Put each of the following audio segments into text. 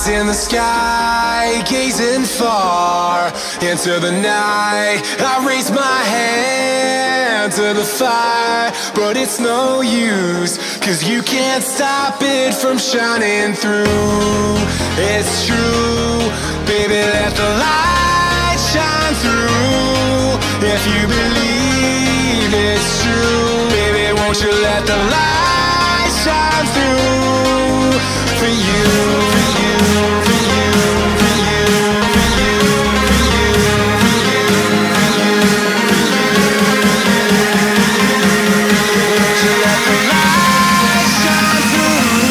In the sky, gazing far into the night, I raise my hand to the fire, but it's no use, 'cause you can't stop it from shining through. It's true, baby, let the light shine through. If you believe it's true, baby, won't you let the light shine through for you, for you, for you, for you, for you, for you, for you, won't you let the light shine through?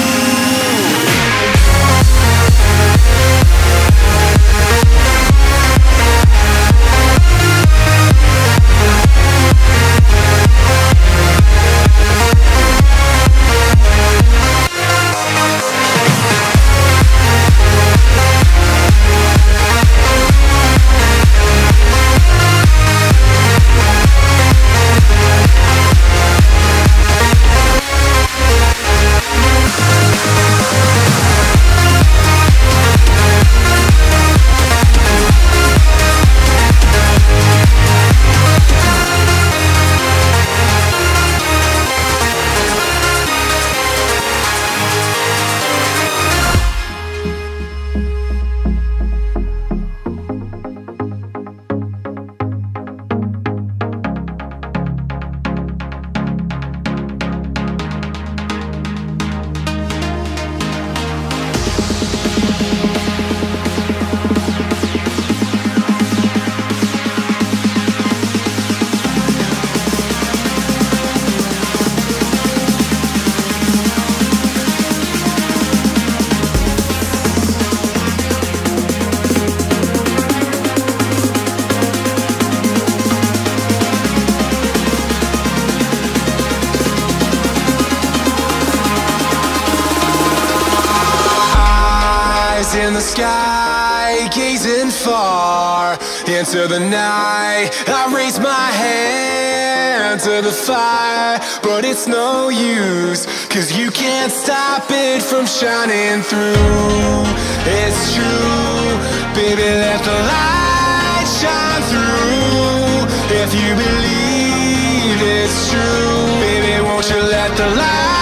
In the sky, gazing far into the night, I raise my hand to the fire, but it's no use, 'cause you can't stop it from shining through. It's true, baby, let the light shine through. If you believe it's true, baby, won't you let the light